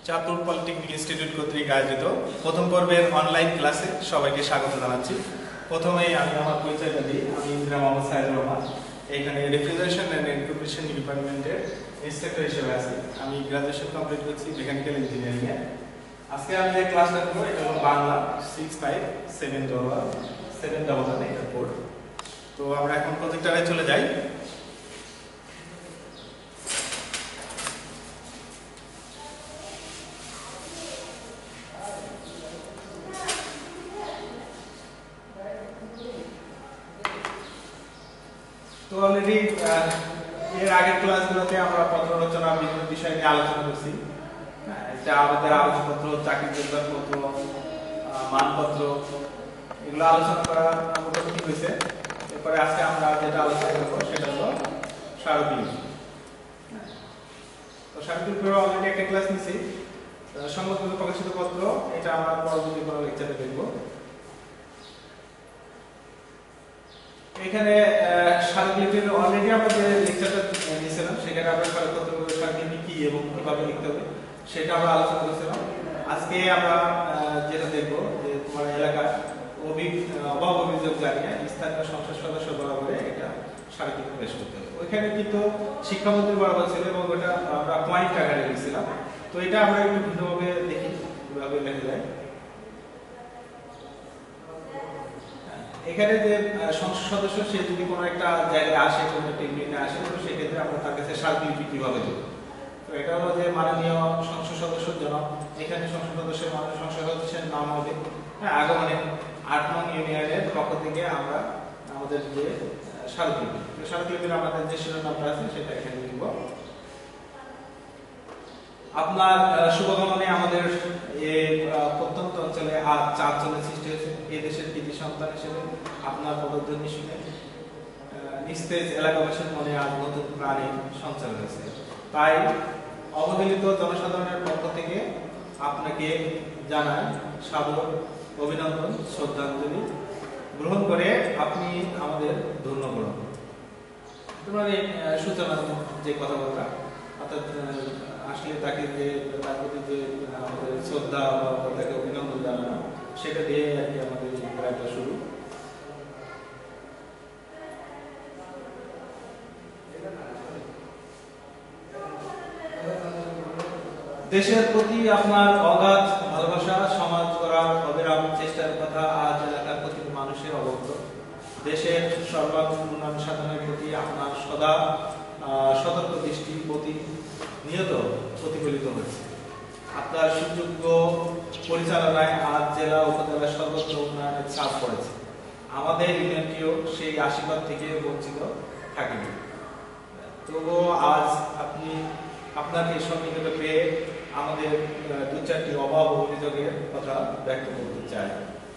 Chandpur polytechnic institute কর্তৃক আয়োজিত প্রথম পর্বের অনলাইন ক্লাসে সবাইকে স্বাগত জানাচ্ছি। প্রথমেই আমি আমার পরিচয়টা দিই। আমি ইন্দিরা মোহাম্মদ সাইদুর রহমান, এখানে রেফ্রিজারেশন অ্যান্ড এয়ার কন্ডিশনিং ডিপার্টমেন্টের ইন্সট্রাক্টর হিসেবে আছি। আমি গ্রাজুয়েশন কমপ্লিট করছি মেকানিক্যাল ইঞ্জিনিয়ারিংয়ে। আজকে আমি যে ক্লাসটা করবো এটা হলো বাংলা 65777 এয়ারপোর্ট। তো আমরা এখন প্রজেক্টরে চলে যাই। তো অলরেডি এর আগের ক্লাসগুলোতে আমরা পত্র রচনা বিভিন্ন বিষয় নিয়ে আলোচনা করছি। এটা আমাদের আলোচনাপত্র, চাকরি যোগদানপত্র, মানপত্র, এগুলো আলোচনা করা মোটামুটি হয়েছে। এরপরে আজকে আমরা যেটা আলোচনা করবো সেটা হলো স্মারকলিপি। তো স্মারকলিপির অলরেডি একটা ক্লাস নিয়েছি, সংবাদপত্র প্রকাশিত পত্র, এটা আমরা পরবর্তী কোনো লেকচারে দেখবো। এখানে স্মারকলিপির অলরেডি আমরা যে লেকচারটা নিয়েছিলাম সেখানে আমরা স্মারকলিপি কি এবং কিভাবে লিখতে হবে সেটা আমরা আলোচনা করেছিলাম। আজকে আমরা যেটা দেখবো যে তোমার এলাকার অভাব অভিযোগ জানিয়ে স্থানীয় সংসদ সদস্য বরাবরে এটা স্মারকলিপি পেশ করতে হবে। ওইখানে কিন্তু শিক্ষামন্ত্রী বরাবর ছিল এবং ওটা আমরা পয়েন্ট আকারে লিখছিলাম। তো এটা আমরা একটু ভিন্নভাবে দেখি কিভাবে লেখা যায়। এখানে যে সংসদ সদস্য সে যদি কোনো একটা জায়গায় আসে, কোনো একটা ইউনিটে আসে, তো সেক্ষেত্রে আমরা তার কাছে স্মারকলিপি কিভাবে দেবো। তো এটা হলো যে মাননীয় সংসদ সদস্যের জন্য এখানে সংসদ সদস্যের মাননীয় সংসদ সদস্যের নাম হবে আগমনে 8 নং ইউনিয়নের পক্ষ থেকে আমরা আমাদের যে স্মারকলিপির আমাদের যে শিরোনামটা আছে সেটা এখানে লিখব। আপনার শুভকামনায় আমাদের এই প্রত্যন্ত অঞ্চলে আজ চাঞ্চল্য সৃষ্টি হয়েছে। এই দেশের কৃতি সন্তান হিসেবে আপনার পদধ্বনি শুনে নিস্তেজ এলাকাবাসীর মনে আজ নতুন প্রাণের সঞ্চার হয়েছে। তাই অবহেলিত জনসাধারণের পক্ষ থেকে আপনাকে জানাই সাদর অভিনন্দন, শ্রদ্ধাঞ্জলি গ্রহণ করে আপনি আমাদের ধন্য করুন। তোমার এই সূচনা যে কথাবার্তা, অর্থাৎ আসলে তাকে যে তার প্রতি যে আমাদের শ্রদ্ধা বা তাকে অভিনন্দন জানানো, সেটা দিয়ে আর কি আমাদের প্রায়টা শুরু। দেশের প্রতি আপনার অগাধ ভালোবাসা, সমাজ করার অবিরাম চেষ্টার কথা আজ এলাকার প্রতিটি মানুষের অবগত। দেশের সর্বাঙ্গীন উন্নয়ন সাধনের প্রতি আপনার সদা সতর্ক দৃষ্টি প্রতিনিয়ত প্রতিফলিত হচ্ছে। আপনার সুযোগ্য পরিচালনায় আজ জেলা উপজেলা সর্বত্র উন্নয়নের ছাপ পড়েছে। আমাদের ইউনিয়নটিও সেই আশীর্বাদ থেকে বঞ্চিত থাকেনি। তবুও আজ আপনি আপনাকে সন্নিহিত পেয়ে আমাদের 2-4টি অভাব অভিযোগের কথা ব্যক্ত করতে চাই।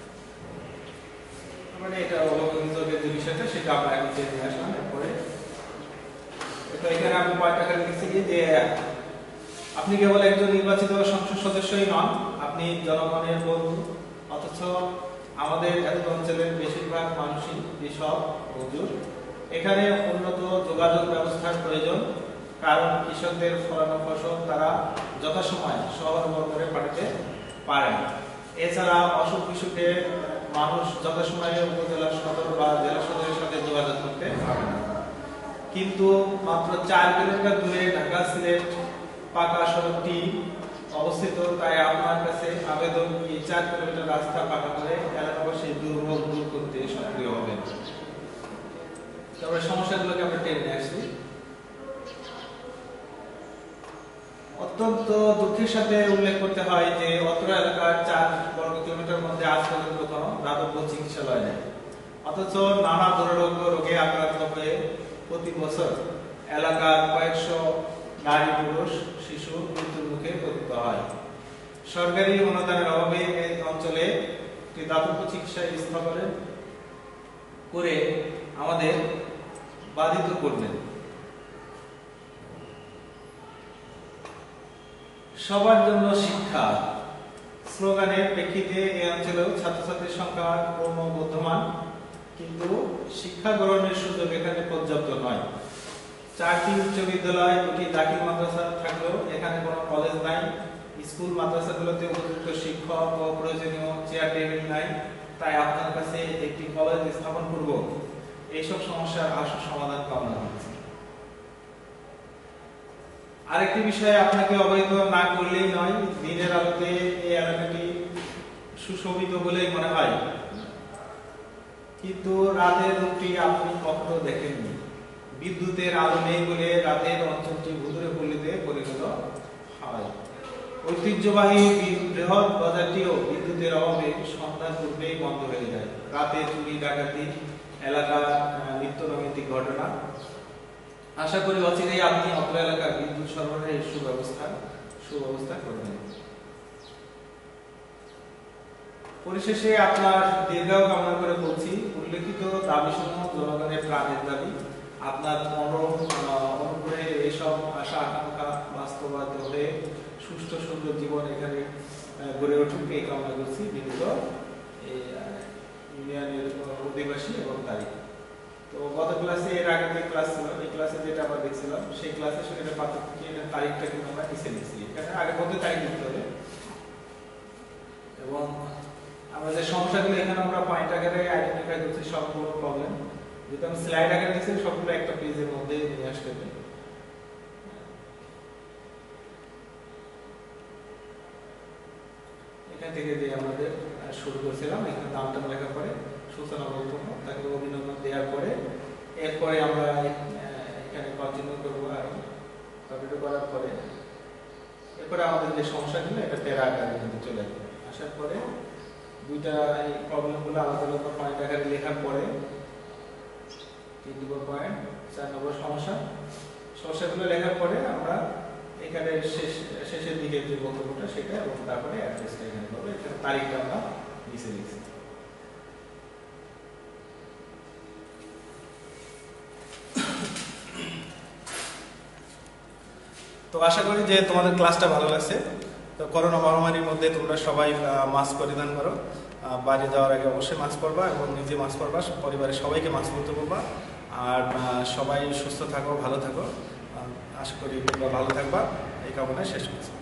মানে এটা অভাব অভিযোগের যে বিষয়টা সেটা আমরা এখন নিয়ে আসলাম। এরপরে এখানে আমি পয়েন্ট আকারে লিখছি যে আপনি কেবল একজন নির্বাচিত সংসদ সদস্যই নন, আপনি জনগণের বন্ধু। অথচ আমাদের এত অঞ্চলের বেশিরভাগ মানুষই কৃষক মজুর। এখানে উন্নত যোগাযোগ ব্যবস্থার প্রয়োজন, কারণ কৃষকদের ফলানো ফসল তারা যথাসময়ে শহর বন্দরে পাঠাতে পারে না। এছাড়া অসুখ বিসুখে মানুষ যথাসময়ে উপজেলা সদর বা জেলা সদরের সাথে যোগাযোগ করতে পারে না। কিন্তু মাত্র 4 কিলোমিটার দূরে ঢাকা সিলেট পাকা সড়কটি অবস্থিত। তাই আপনার কাছে আবেদন, এই 4 কিলোমিটার রাস্তা পাকা করে এলাকাবাসীর দুর্ভোগ দূর করতে সক্রিয় হবেন। তবে সমস্যাগুলোকে আমরা টেনে আসছি। অত্যন্ত দুঃখের সাথে উল্লেখ করতে হয় যে অত্র এলাকার 4 বর্গ কিলোমিটার মধ্যে আজ পর্যন্ত কোনো দাতব্য চিকিৎসালয় নেই। অথচ নানা দুরারোগ্য রোগে আক্রান্ত হয়ে প্রতি বছর এলাকার কয়েকশো নারী, পুরুষ, শিশু মৃত্যুর মুখে পতিত হয়। সরকারি অনুদানের অভাবে এই অঞ্চলে একটি দাতব্য চিকিৎসা স্থাপন করে আমাদের বাধিত করবেন। সবার জন্য শিক্ষা স্লোগানের প্রেক্ষিতে এই অঞ্চলেও ছাত্রছাত্রীর সংখ্যা ক্রমবর্ধমান, কিন্তু শিক্ষা গ্রহণের সুযোগ এখানে পর্যাপ্ত নয়। 4টি উচ্চ বিদ্যালয়, 2টি দাখিল মাদ্রাসা থাকলেও এখানে কোনো কলেজ নাই, স্কুল মাদ্রাসাগুলোতে উপযুক্ত শিক্ষক ও প্রয়োজনীয় চেয়ার টেবিল নাই, তাই আপনার কাছে একটি কলেজ স্থাপন করব। এইসব সমস্যার আশু সমাধান কামনা করছি। আরেকটি বিষয়ে আপনাকে অবহিত না করলেই নয়, দিনের আলোতে এই এলাকাটি সুশোভিত বলেই মনে হয়, কিন্তু রাতের রূপটি আপনি কখনো দেখেননি। বিদ্যুতের আলো নেই বলে রাতের অঞ্চলটি ভুতুড়ে পল্লীতে পরিণত হয়। ঐতিহ্যবাহী বৃহৎ বাজারটিও বিদ্যুতের অভাবে সন্ধ্যার পূর্বেই বন্ধ হয়ে যায়। রাতে চুরি ডাকাতি এলাকার নিত্য নৈমিত্তিক ঘটনা। আশা করি অচিরেই আপনি অত্র এলাকার বিদ্যুৎ সরবরাহের সুব্যবস্থা করবেন। পরিশেষে আপনার দীর্ঘায়ু কামনা করে বলছি, উল্লেখিত দাবিসমূহ জনগণের প্রাণের দাবি। আপনার অনুগ্রহে এইসব আশা আকাঙ্ক্ষা বাস্তবায়িত হয়ে সুষ্ঠু সুন্দর জীবন এখানে গড়ে উঠুক এই কামনা করছি। বিনীত ইউনিয়নের অধিবাসী এবং তারিখ। তো গত ক্লাসে এর আগে যে ক্লাস ছিল, এই ক্লাসে যেটা আমরা দেখছিলাম, সেই ক্লাসে সেখানে পার্থক্য তারিখটা কিন্তু আমরা নিচে লিখছি। এখানে আগে মধ্যে তারিখ লিখতে হবে। এবং আমরা যে সমস্যাগুলো এখানে আমরা পয়েন্ট আকারে আইডেন্টিফাই করছি সবগুলো প্রবলেম, যেহেতু আমি স্লাইড আকারে দিচ্ছি, সবগুলো একটা পেজের মধ্যে নিয়ে আসতে হবে। এখান থেকে যে আমাদের শুরু করছিলাম, এখানে নামটা লেখার পরে সূচনা বক্তব্য, তাকে অভিনন্দন দেওয়ার পরে এরপরে আমরা এখানে কন্টিনিউ করবো। আর কন্টিনিউ করার পরে এরপরে আমাদের যে সমস্যাগুলো এটা প্যারা আকারে কিন্তু চলে আসবে। আসার পরে দুইটা এই প্রবলেমগুলো আলাদা আলাদা পয়েন্ট আকারে লেখার পরে 3 নম্বর পয়েন্ট, 4 নম্বর সমস্যাগুলো লেখার পরে আমরা এখানে শেষের দিকে যে বক্তব্যটা সেটা, এবং তারপরে অ্যাড্রেসটা এখানে পাবো। এখানে তারিখটা আমরা নিচে লিখছি। তো আশা করি যে তোমাদের ক্লাসটা ভালো লাগছে। তো করোনা মহামারীর মধ্যে তোমরা সবাই মাস্ক পরিধান করো, বাইরে যাওয়ার আগে অবশ্যই মাস্ক পরবা এবং নিজে মাস্ক পরবা, পরিবারের সবাইকে মাস্ক পরতে বলবা। আর সবাই সুস্থ থাকো, ভালো থাকো। আশা করি তোমরা ভালো থাকবা, এই কামনায় শেষ করছি।